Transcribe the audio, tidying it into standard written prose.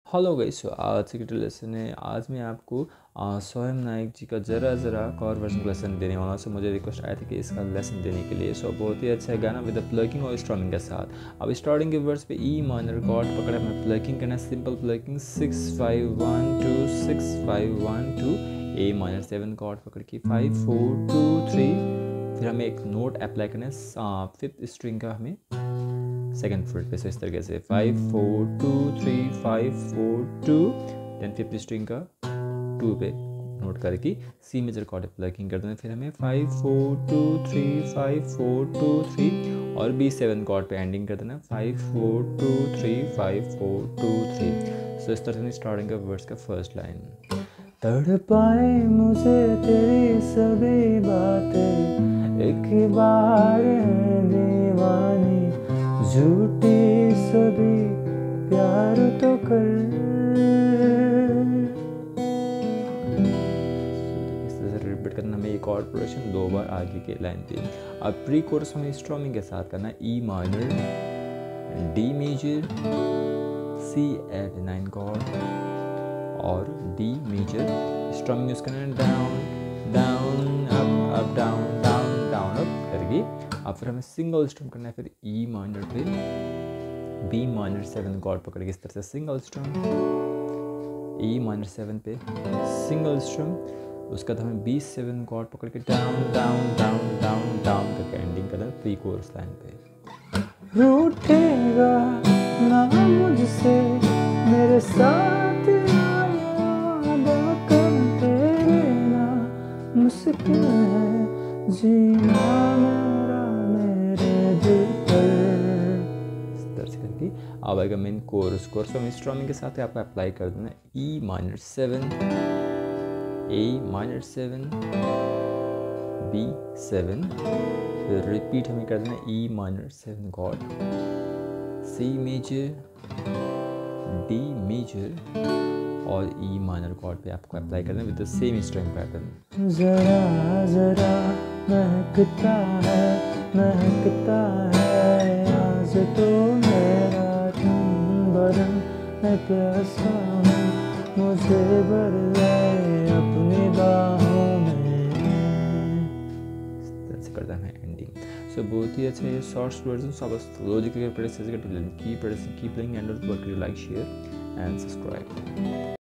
Hello guys, आज की lesson है। आज मैं आपको सोहम नाइक जी का ज़रा ज़रा कॉर वर्जन का लेसन देने वाला हूँ। सो मुझे रिक्वेस्ट आया था कि इसका लेसन देने के लिए। सो बहुत ही अच्छा है गाना विद द प्लकिंग और स्ट्रमिंग के साथ। अब स्टार्टिंग के वर्ड्स पे ई माइनर कॉर्ड पकड़ा, हमें प्लकिंग करना, simple plucking 6 5 1 2 6 5 1 2। A minor 7 chord पकड़ के 5 4 2 3। फिर हमें एक नोट अप्लाई करना है फिफ्थ स्ट्रिंग का, हमें सेकेंड फ्रेट पे। इस तरीके से 5 4 2 3 5 4 2। देन फिफ्थ स्ट्रिंग का 2 पे नोट करके सी मेजर कॉर्ड प्लकिंग कर देना। फिर हमें 5 4 2 3 5 4 2 3 और B7 कॉर्ड पे एंडिंग कर देना 5 4 2 3 5 4 2 3। सो इस तरह से स्टार्टिंग का वर्ड्स का फर्स्ट लाइन। तड़पाए मुझे तेरी सभी बातें, एक बार है दीवानी, झूठी सभी प्यार तो कर। रिपीट करना, हमें एक और प्रोडक्शन 2 बार आगे के लाइन पे। अब प्री कोर्स हमें स्ट्रमिंग के साथ करना, E minor, D major, C add 9 chord और डी मेजर। स्ट्रमिंग यूज करना, down down up up down down down up करके। अब फिर हमें सिंगल स्ट्रम करना है। फिर ई माइनर पे बी माइनर 7 कॉर्ड पकड़ के इस तरह से सिंगल स्ट्रम, ई माइनर 7 पे सिंगल स्ट्रम। उसका तो हमें B7 कॉर्ड पकड़ के down down down down down करके एंडिंग करना है प्री कोर्स लाइन पे। रूठेगा ना मुझसे मेरे साथ वादा कर, तेरे ना मुश्किल है जीना मेरा मेरे दिल पर। इस तरह से करके अब आएगा मेन कोर्स। कोर्स में स्ट्रमिंग के साथ आपको अप्लाई कर देना ई माइनर 7, ए माइनर 7, B7। फिर रिपीट हमें कर देना E minor 7 chord, C major, D major और ई माइनर कॉर्ड पे आपको अप्लाई करना है with the same string pattern. जरा जरा महकता है आज तो मेरा तन बदन, मैं प्यासा हूँ मुझे भर ले अपनी बाहों में। इस तरह से करता है एंडिंग। सो बहुत ही अच्छा है शॉर्ट्स वर्जन। सो बस logical press keep playing and don't forget to like, share and subscribe.